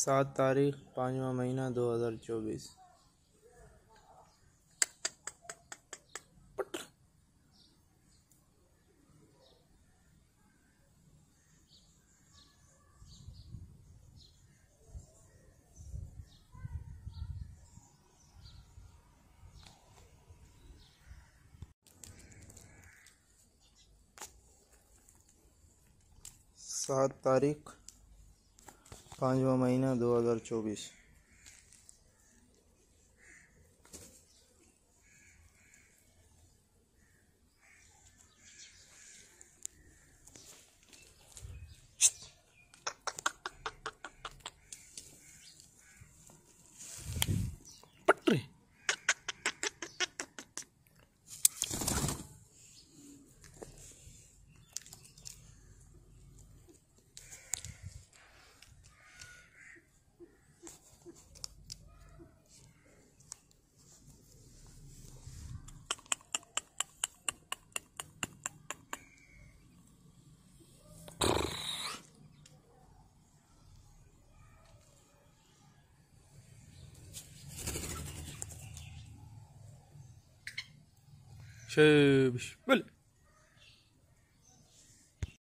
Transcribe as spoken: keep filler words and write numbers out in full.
सात तारीख पाँचवा महीना दो हज़ार चौबीस। सात तारीख पाँचवा महीना दो हज़ार चौबीस। शेष बोल।